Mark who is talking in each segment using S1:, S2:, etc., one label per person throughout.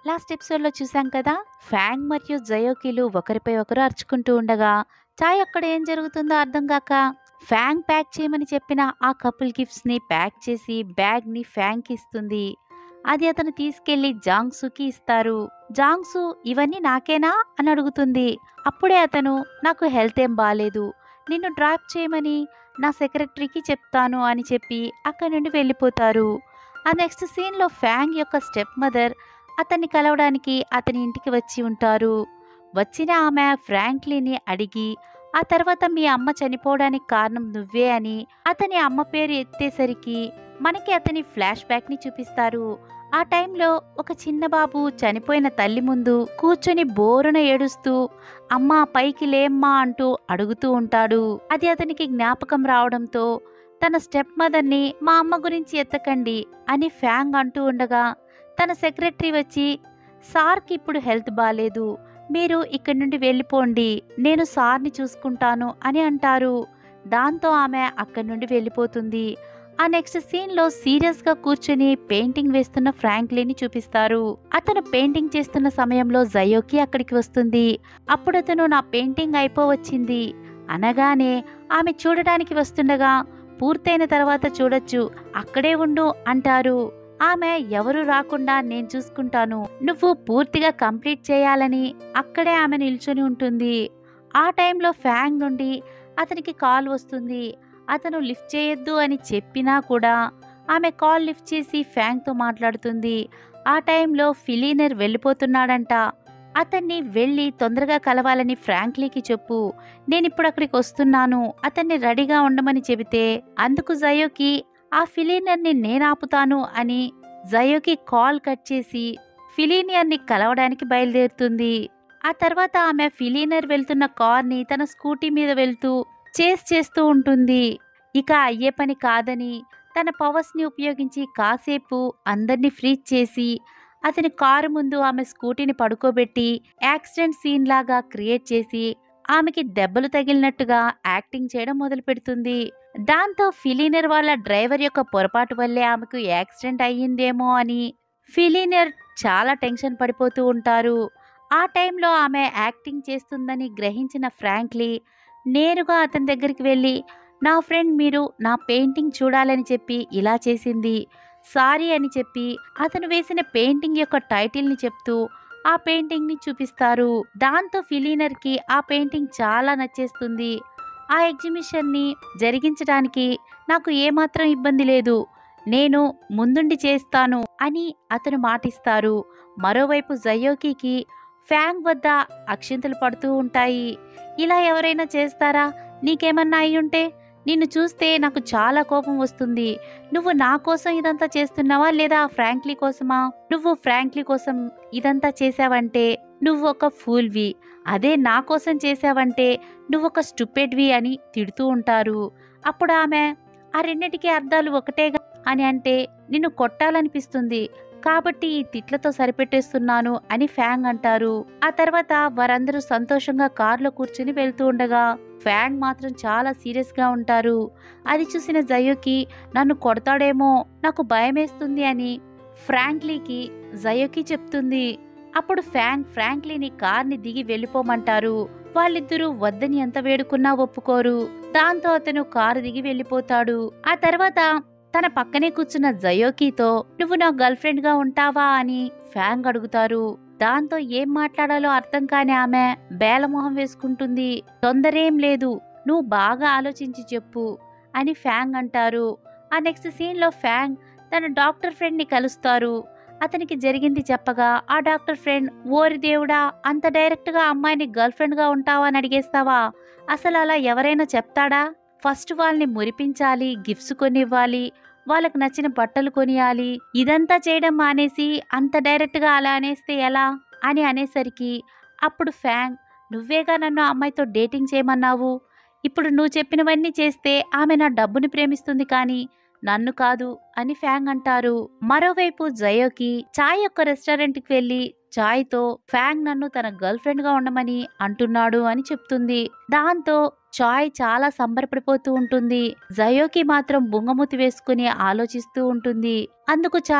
S1: Last ఎపిసోడ్లో చూసాం కదా, ఫ్యాంగ్ మరియు జయోకిలు ఒకరిపై ఒకరు అరుచుకుంటూ ఉండగా చాయ్ అక్కడ ఏం జరుగుతుందో అర్థం కాక ఫ్యాంగ్ ప్యాక్ చేయమని చెప్పిన ఆ కపుల్ గిఫ్ట్స్ ని ప్యాక్ చేసి బ్యాగ్ ని ఫ్యాంగ్ కి ఇస్తుంది. అది అతను తీసుకెళ్లి జాంగ్సూకి ఇస్తారు. జాంగ్సూ ఇవన్నీ నాకేనా అని అడుగుతుంది. అప్పుడే అతను నాకు హెల్త్ ఏం బాలేదు, నిన్ను డ్రాప్ చేయమని నా సెక్రటరీకి చెప్తాను అని చెప్పి అక్కడి నుండి వెళ్ళిపోతారు. ఆ నెక్స్ట్ సీన్లో ఫ్యాంగ్ యొక్క స్టెప్ మదర్ అతన్ని కలవడానికి అతని ఇంటికి వచ్చి ఉంటారు. వచ్చిన ఆమె ఫ్రాంక్లీని అడిగి ఆ తర్వాత మీ అమ్మ చనిపోవడానికి కారణం నువ్వే అని అతని అమ్మ పేరు ఎత్తేసరికి మనకి అతని ఫ్లాష్ బ్యాక్ ని చూపిస్తారు. ఆ టైంలో ఒక చిన్న బాబు చనిపోయిన తల్లి ముందు కూర్చొని బోరున ఏడుస్తూ అమ్మా పైకి లేమ్మా అంటూ అడుగుతూ ఉంటాడు. అది అతనికి జ్ఞాపకం రావడంతో తన స్టెప్ మదర్ని మా అమ్మ గురించి ఎత్తకండి అని ఫ్యాంగ్ అంటూ ఉండగా తన సెక్రటరీ వచ్చి సార్కి ఇప్పుడు హెల్త్ బాలేదు, మీరు ఇక్కడి నుండి వెళ్ళిపోండి, నేను సార్ని చూసుకుంటాను అని అంటారు. దాంతో ఆమె అక్కడి నుండి వెళ్ళిపోతుంది. ఆ నెక్స్ట్ సీన్లో సీరియస్గా కూర్చుని పెయింటింగ్ వేస్తున్న ఫ్రాంక్లీని చూపిస్తారు. అతను పెయింటింగ్ చేస్తున్న సమయంలో జయోకి అక్కడికి వస్తుంది. అప్పుడు అతను నా పెయింటింగ్ అయిపోవచ్చింది అనగానే ఆమె చూడడానికి వస్తుండగా పూర్తయిన తర్వాత చూడొచ్చు, అక్కడే ఉండు అంటారు. ఆమె ఎవరు రాకుండా నేను చూసుకుంటాను, నువ్వు పూర్తిగా కంప్లీట్ చేయాలని అక్కడే ఆమె నిల్చొని ఉంటుంది. ఆ టైంలో ఫ్యాంగ్ నుండి అతనికి కాల్ వస్తుంది. అతను లిఫ్ట్ చేయొద్దు అని చెప్పినా కూడా ఆమె కాల్ లిఫ్ట్ చేసి ఫ్యాంగ్తో మాట్లాడుతుంది. ఆ టైంలో ఫిలీనర్ వెళ్ళిపోతున్నాడంట. అతన్ని వెళ్ళి తొందరగా కలవాలని ఫ్రాంక్లీకి చెప్పు, నేనిప్పుడు అక్కడికి వస్తున్నాను, అతన్ని రెడీగా ఉండమని చెబితే అందుకు జయోకి ఆ ఫిలీనర్ని నేనాపుతాను అని జయోకి కాల్ కట్ చేసి ఫిలీనియర్ని కలవడానికి బయలుదేరుతుంది. ఆ తర్వాత ఆమె ఫిలీనర్ వెళ్తున్న కార్ని తన స్కూటీ మీద వెళ్తూ చేస్ చేస్తూ ఉంటుంది. ఇక అయ్యే పని కాదని తన పవర్స్ని ఉపయోగించి కాసేపు అందరినీ ఫ్రీజ్ చేసి అతని కారు ముందు ఆమె స్కూటీని పడుకోబెట్టి యాక్సిడెంట్ సీన్ లాగా క్రియేట్ చేసి ఆమెకి దెబ్బలు తగిలినట్టుగా యాక్టింగ్ చేయడం మొదలు పెడుతుంది. దాంతో ఫిలీనర్ వాళ్ళ డ్రైవర్ యొక్క పొరపాటు వల్లే ఆమెకు యాక్సిడెంట్ అయ్యిందేమో అని ఫిలీనర్ చాలా టెన్షన్ పడిపోతూ ఉంటారు. ఆ టైంలో ఆమె యాక్టింగ్ చేస్తుందని గ్రహించిన ఫ్రాంక్లీ నేరుగా అతని దగ్గరికి వెళ్ళి నా ఫ్రెండ్ మీరు నా పెయింటింగ్ చూడాలని చెప్పి ఇలా చేసింది, సారీ అని చెప్పి అతను వేసిన పెయింటింగ్ యొక్క టైటిల్ని చెప్తూ ఆ పెయింటింగ్ని చూపిస్తారు. దాంతో ఫిలీనర్కి ఆ పెయింటింగ్ చాలా నచ్చేస్తుంది. ఆ ఎగ్జిబిషన్ని జరిగించడానికి నాకు ఏమాత్రం ఇబ్బంది లేదు, నేను ముందుండి చేస్తాను అని అతను మాటిస్తారు. మరోవైపు జయోకికి ఫ్యాంగ్ వద్ద అక్షింతలు పడుతూ ఉంటాయి. ఇలా ఎవరైనా చేస్తారా, నీకేమన్నా అయ్యుంటే నిన్ను చూస్తే నాకు చాలా కోపం వస్తుంది, నువ్వు నా కోసం ఇదంతా చేస్తున్నావా లేదా ఫ్రాంక్లీ కోసమా, నువ్వు ఫ్రాంక్లీ కోసం ఇదంతా చేసావంటే నువ్వు ఒక ఫూల్వి, అదే నా కోసం చేసావంటే నువ్వొక స్టూపిడ్వి అని తిడుతూ ఉంటారు. అప్పుడు ఆమె ఆ రెండిటికి అర్థాలు ఒకటేగా అని అంటే నిన్ను కొట్టాలనిపిస్తుంది కాబట్టి ఈ తిట్లతో సరిపెట్టేస్తున్నాను అని ఫ్యాంగ్ అంటారు. ఆ తర్వాత వారందరూ సంతోషంగా కారులో కూర్చుని వెళ్తూ ఉండగా ఫ్యాంగ్ మాత్రం చాలా సీరియస్ గా ఉంటారు. అది చూసిన జయోకి నన్ను కొడతాడేమో నాకు భయమేస్తుంది అని ఫ్రాంక్లీకి జయోకి చెప్తుంది. అప్పుడు ఫ్రాంక్లీని కార్ని దిగి వెళ్ళిపోమంటారు. వాళ్ళిద్దరూ వద్దని ఎంత వేడుకున్నా ఒప్పుకోరు. దాంతో అతను కారు దిగి వెళ్ళిపోతాడు. ఆ తర్వాత తన పక్కనే కూర్చున్న జయోకితో నువ్వు నా గర్ల్ ఫ్రెండ్ గా ఉంటావా అని ఫ్యాంగ్ అడుగుతారు. దాంతో ఏం మాట్లాడాలో అర్థం కాని ఆమె బేలమొహం వేసుకుంటుంది. తొందరేం లేదు, నువ్వు బాగా ఆలోచించి చెప్పు అని ఫ్యాంగ్ అంటారు. ఆ నెక్స్ట్ సీన్ లో ఫ్యాంగ్ తన డాక్టర్ ఫ్రెండ్ ని కలుస్తారు. అతనికి జరిగింది చెప్పగా ఆ డాక్టర్ ఫ్రెండ్ ఓరి దేవుడా, అంత డైరెక్ట్ గా అమ్మాయిని గర్ల్ ఫ్రెండ్ గా ఉంటావా అని అడిగేస్తావా, అసలు అలా ఎవరైనా చెప్తాడా, ఫస్ట్ వాళ్ళని మురిపించాలి, గిఫ్ట్స్ కొనివ్వాలి, వాళ్ళకు నచ్చిన బట్టలు కొనియాలి, ఇదంతా చేయడం మానేసి అంత డైరెక్ట్గా అలా అనేస్తే ఎలా అని అనేసరికి అప్పుడు ఫ్యాంగ్ నువ్వేగా నన్ను అమ్మాయితో డేటింగ్ చేయమన్నావు, ఇప్పుడు నువ్వు చెప్పినవన్నీ చేస్తే ఆమె నా డబ్బుని ప్రేమిస్తుంది కానీ నన్ను కాదు అని ఫ్యాంగ్ అంటారు. మరోవైపు జయోకి చాయ్ యొక్క రెస్టారెంట్కి వెళ్ళి చాయ్తో ఫ్యాంగ్ నన్ను తన గర్ల్ ఫ్రెండ్ గా ఉండమని అంటున్నాడు అని చెప్తుంది. దాంతో చాయ్ చాలా సంబరపడిపోతూ ఉంటుంది. జయోకి మాత్రం బుంగమూతి వేసుకుని ఆలోచిస్తూ ఉంటుంది. అందుకు చాయ్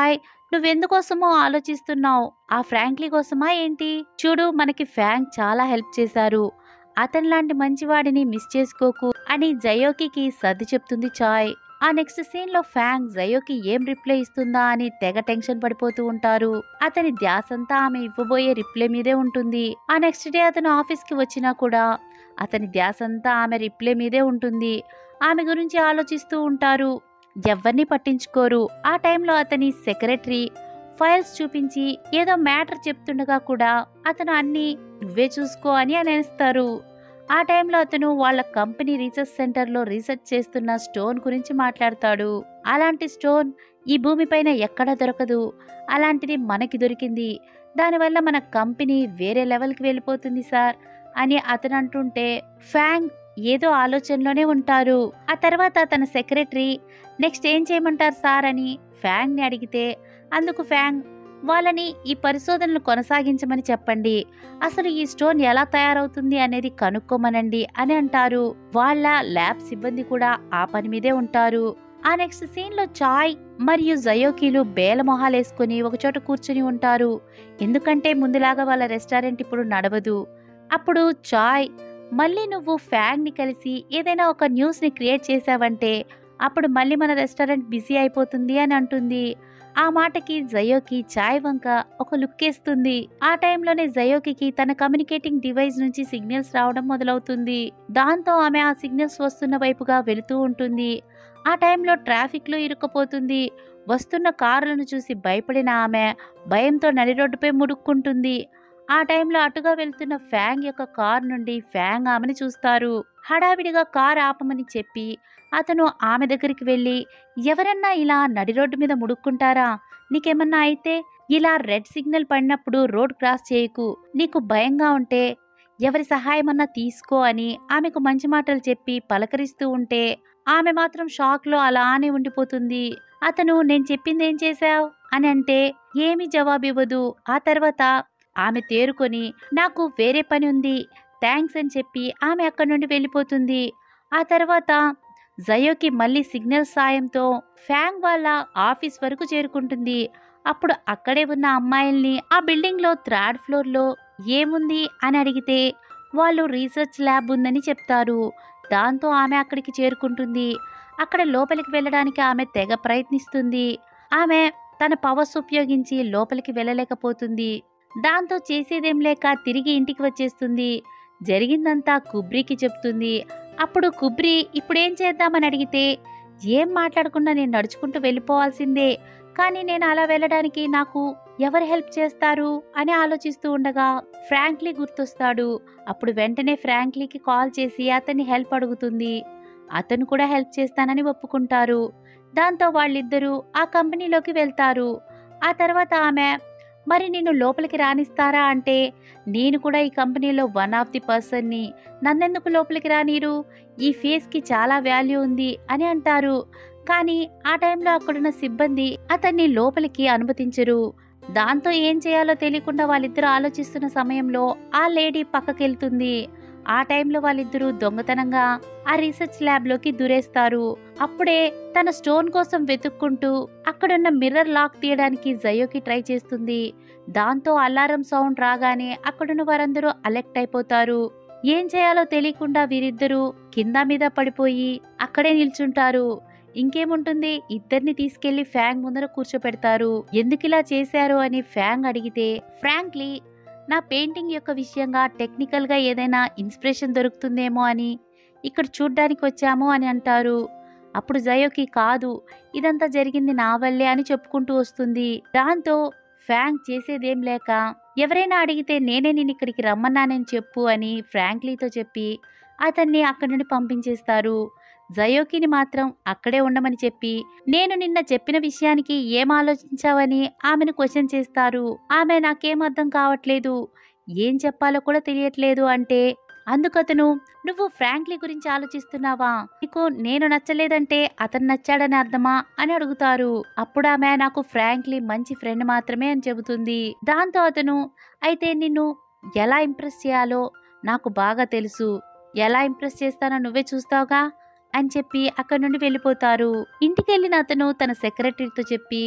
S1: నువ్వెందుకోసమో ఆలోచిస్తున్నావు? ఆ ఫ్రాంక్లీ కోసమా ఏంటి? చూడు, మనకి ఫ్యాంగ్ చాలా హెల్ప్ చేశారు. అతనిలాంటి మంచివాడిని మిస్ చేసుకోకు అని జయోకికి సర్ది చెప్తుంది చాయ్. ఆ నెక్స్ట్ సీన్ లో ఫ్యాంగ్ జయోకి ఏం రిప్లై ఇస్తుందా అని తెగ టెన్షన్ పడిపోతూ ఉంటారు. అతని ధ్యాసంతా ఆమె ఇవ్వబోయే రిప్లై మీదే ఉంటుంది. ఆ నెక్స్ట్ డే అతను ఆఫీస్ కి వచ్చినా కూడా అతని ధ్యాసంతా ఆమె రిప్లై మీదే ఉంటుంది. ఆమె గురించి ఆలోచిస్తూ ఉంటారు. ఎవరిని పట్టించుకోరు. ఆ టైంలో అతని సెక్రటరీ ఫైల్స్ చూపించి ఏదో మ్యాటర్ చెప్తుండగా కూడా అతను అన్ని నువ్వే చూసుకో అని అనేస్తారు. ఆ టైంలో అతను వాళ్ళ కంపెనీ రీసెర్చ్ సెంటర్లో రీసెర్చ్ చేస్తున్న స్టోన్ గురించి మాట్లాడతాడు. అలాంటి స్టోన్ ఈ భూమిపైన ఎక్కడా దొరకదు. అలాంటిది మనకి దొరికింది. దానివల్ల మన కంపెనీ వేరే లెవెల్కి వెళ్ళిపోతుంది సార్ అని అతను అంటుంటే ఫ్యాంగ్ ఏదో ఆలోచనలోనే ఉంటారు. ఆ తర్వాత తన సెక్రటరీ నెక్స్ట్ ఏం చేయమంటారు సార్ అని ఫ్యాంగ్ని అడిగితే అందుకు ఫ్యాంగ్ వాళ్ళని ఈ పరిశోధనలు కొనసాగించమని చెప్పండి. అసలు ఈ స్టోన్ ఎలా తయారవుతుంది అనేది కనుక్కోమనండి అని అంటారు. వాళ్ళ ల్యాబ్ సిబ్బంది కూడా ఆ పని మీదే ఉంటారు. ఆ నెక్స్ట్ సీన్ లో చాయ్ మరియు జయోకీలు బేలమొహాలేసుకుని ఒకచోట కూర్చుని ఉంటారు. ఎందుకంటే ముందులాగా వాళ్ళ రెస్టారెంట్ ఇప్పుడు నడవదు. అప్పుడు చాయ్ మళ్ళీ నువ్వు ఫ్యాంగ్ ని కలిసి ఏదైనా ఒక న్యూస్ ని క్రియేట్ చేసావంటే అప్పుడు మళ్ళీ మన రెస్టారెంట్ బిజీ అయిపోతుంది అని అంటుంది. ఆ మాటకి జయోకి చాయ్ వంక ఒక లుక్ వేస్తుంది. ఆ టైంలోనే జయోకి తన కమ్యూనికేటింగ్ డివైస్ నుంచి సిగ్నల్స్ రావడం మొదలవుతుంది. దాంతో ఆమె ఆ సిగ్నల్స్ వస్తున్న వైపుగా వెళుతూ ఉంటుంది. ఆ టైంలో ట్రాఫిక్ లో ఇరుక్కుపోతుంది. వస్తున్న కారులను చూసి భయపడిన ఆమె భయంతో నడి రోడ్డుపై ముడుక్కుంటుంది. ఆ టైంలో అటుగా వెళ్తున్న ఫ్యాంగ్ యొక్క కార్ నుండి ఫ్యాంగ్ ఆమెను చూస్తారు. హడావిడిగా కార్ ఆపమని చెప్పి అతను ఆమె దగ్గరికి వెళ్ళి ఎవరన్నా ఇలా నడి రోడ్డు మీద ముడుక్కుంటారా? నీకేమన్నా అయితే ఇలా రెడ్ సిగ్నల్ పడినప్పుడు రోడ్ క్రాస్ చేయకు. నీకు భయంగా ఉంటే ఎవరి సహాయమన్నా తీసుకో అని ఆమెకు మంచి మాటలు చెప్పి పలకరిస్తూ ఉంటే ఆమె మాత్రం షాక్ లో అలానే ఉండిపోతుంది. అతను నేను చెప్పింది ఏం చేశావు అని అంటే ఏమీ జవాబివ్వదు. ఆ తర్వాత ఆమె తేరుకొని నాకు వేరే పని ఉంది థ్యాంక్స్ అని చెప్పి ఆమె అక్కడి నుండి వెళ్ళిపోతుంది. ఆ తర్వాత జయోకి మళ్ళీ సిగ్నల్ సాయంతో ఫ్యాంగ్ వాళ్ళ ఆఫీస్ వరకు చేరుకుంటుంది. అప్పుడు అక్కడే ఉన్న అమ్మాయిల్ని ఆ బిల్డింగ్ లో థర్డ్ ఫ్లోర్ లో ఏముంది అని అడిగితే వాళ్ళు రీసెర్చ్ ల్యాబ్ ఉందని చెప్తారు. దాంతో ఆమె అక్కడికి చేరుకుంటుంది. అక్కడ లోపలికి వెళ్ళడానికి ఆమె తెగ ప్రయత్నిస్తుంది. ఆమె తన పవర్స్ ఉపయోగించి లోపలికి వెళ్ళలేకపోతుంది. దాంతో చేసేదేం లేక తిరిగి ఇంటికి వచ్చేస్తుంది. జరిగిందంతా కుబ్రీకి చెప్తుంది. అప్పుడు కుబ్రీ ఇప్పుడేం చేద్దామని అడిగితే ఏం మాట్లాడకుండా నేను నడుచుకుంటూ వెళ్ళిపోవాల్సిందే, కానీ నేను అలా వెళ్ళడానికి నాకు ఎవరు హెల్ప్ చేస్తారు అని ఆలోచిస్తూ ఉండగా ఫ్రాంక్లీ గుర్తొస్తాడు. అప్పుడు వెంటనే ఫ్రాంక్లీకి కాల్ చేసి అతన్ని హెల్ప్ అడుగుతుంది. అతను కూడా హెల్ప్ చేస్తానని ఒప్పుకుంటారు. దాంతో వాళ్ళిద్దరూ ఆ కంపెనీలోకి వెళ్తారు. ఆ తర్వాత ఆమె మరి నిన్ను లోపలికి రానిస్తారా అంటే నేను కూడా ఈ కంపెనీలో వన్ ఆఫ్ ది పర్సన్ని, నన్నెందుకు లోపలికి రానీరు? ఈ ఫేస్కి చాలా వాల్యూ ఉంది అని అంటారు. కానీ ఆ టైంలో అక్కడున్న సిబ్బంది అతన్ని లోపలికి అనుమతించరు. దాంతో ఏం చేయాలో తెలియకుండా వాళ్ళిద్దరూ ఆలోచిస్తున్న సమయంలో ఆ లేడీ పక్కకెళ్తుంది. ఆ టైంలో వాళ్ళిద్దరూ దొంగతనంగా ఆ రీసెర్చ్ ల్యాబ్ లోకి దూరేస్తారు. అప్పుడే తన స్టోన్ కోసం వెతుక్కుంటూ అక్కడున్న మిర్రర్ లాక్ తీయడానికి జయోకి ట్రై చేస్తుంది. దాంతో అలారం సౌండ్ రాగానే అక్కడున్న వారందరూ అలర్ట్ అయిపోతారు. ఏం చేయాలో తెలియకుండా వీరిద్దరూ కింద మీద పడిపోయి అక్కడే నిల్చుంటారు. ఇంకేముంటుంది, ఇద్దరిని తీసుకెళ్లి ఫ్యాంగ్ ముందర కూర్చోపెడతారు. ఎందుకిలా చేశారు అని ఫ్యాంగ్ అడిగితే ఫ్రాంక్లీ నా పెయింటింగ్ యొక్క విషయంగా టెక్నికల్ గా ఏదైనా ఇన్స్పిరేషన్ దొరుకుతుందేమో అని ఇక్కడ చూడ్డానికి వచ్చాము అని అంటారు. అప్పుడు జయోకి కాదు, ఇదంతా జరిగింది నా వల్లే అని చెప్పుకుంటూ వస్తుంది. దాంతో ఫ్యాంగ్ చేసేదేం లేక ఎవరైనా అడిగితే నేనే నేను ఇక్కడికి రమ్మన్నానని చెప్పు అని ఫ్రాంక్లీతో చెప్పి అతన్ని అక్కడి నుండి పంపించేస్తారు. జయోకిని మాత్రం అక్కడే ఉండమని చెప్పి నేను నిన్న చెప్పిన విషయానికి ఏం ఆలోచించావని ఆమెను క్వశ్చన్ చేస్తారు. ఆమె నాకేం అర్థం కావట్లేదు, ఏం చెప్పాలో కూడా తెలియట్లేదు అంటే అందుకతను నువ్వు ఫ్రాంక్లీ గురించి ఆలోచిస్తున్నావా? నీకు నేను నచ్చలేదంటే అతను నచ్చాడని అర్థమా అని అడుగుతారు. అప్పుడు ఆమె నాకు ఫ్రాంక్లీ మంచి ఫ్రెండ్ మాత్రమే అని చెబుతుంది. దాంతో అతను అయితే నిన్ను ఎలా ఇంప్రెస్ చేయాలో నాకు బాగా తెలుసు, ఎలా ఇంప్రెస్ చేస్తానో నువ్వే చూస్తావుగా అని చెప్పి అక్కడి నుండి వెళ్ళిపోతారు. ఇంటికి వెళ్ళిన అతను తన సెక్రటరీతో చెప్పి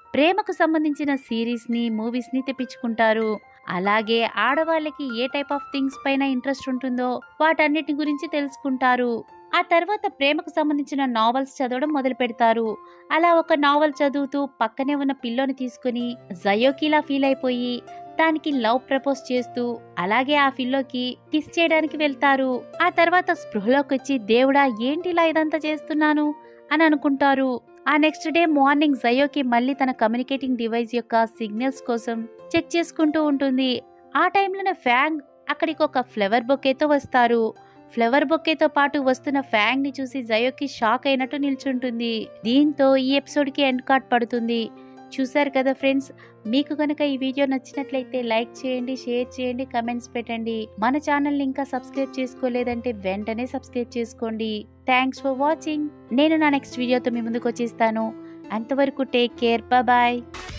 S1: ప్రేమకు సంబంధించిన సిరీస్ని మూవీస్ని తెప్పించుకుంటారు. అలాగే ఆడవాళ్ళకి ఏ టైప్ ఆఫ్ థింగ్స్ పైన ఇంట్రెస్ట్ ఉంటుందో వాటన్నిటి గురించి తెలుసుకుంటారు. ఆ తర్వాత ప్రేమకు సంబంధించిన నావెల్స్ చదవడం మొదలు పెడతారు. అలా ఒక నావెల్ చదువుతూ పక్కనే ఉన్న పిల్లోని తీసుకుని జయోకిలా ఫీల్ అయిపోయి దానికి లవ్ ప్రపోజ్ చేస్తూ అలాగే ఆ పిల్లోకి కిస్ చేయడానికి వెళ్తారు. ఆ తర్వాత స్పృహలోకి వచ్చి దేవుడా ఏంటిలా ఇదంతా చేస్తున్నాను అని అనుకుంటారు. ఆ నెక్స్ట్ డే మార్నింగ్ జయోకి మళ్ళీ తన కమ్యూనికేటింగ్ డివైస్ యొక్క సిగ్నల్స్ కోసం చెక్ చేసుకుంటూ ఉంటుంది. ఆ టైంలోనే ఫ్యాంగ్ అక్కడికి ఒక ఫ్లవర్ బొకేతో వస్తారు. ఫ్లవర్ బొకేతో పాటు వస్తున్న ఫ్యాంగ్ ని చూసి జయోకి షాక్ అయినట్టు నిల్చుంటుంది. దీంతో ఈ ఎపిసోడ్ కి ఎండ్ కార్డ్ పడుతుంది. చూసారు కదా ఫ్రెండ్స్, మీకు కనుక ఈ వీడియో నచ్చినట్లయితే లైక్ చేయండి, షేర్ చేయండి, కమెంట్స్ పెట్టండి. మన ఛానల్ ని ఇంకా సబ్స్క్రైబ్ చేసుకోలేదంటే వెంటనే సబ్స్క్రైబ్ చేసుకోండి. Thanks for watching. నేను నా నెక్స్ట్ వీడియోతో మీ ముందుకు వచ్చేస్తాను. అంతవరకు టేక్ కేర్, బాయ్.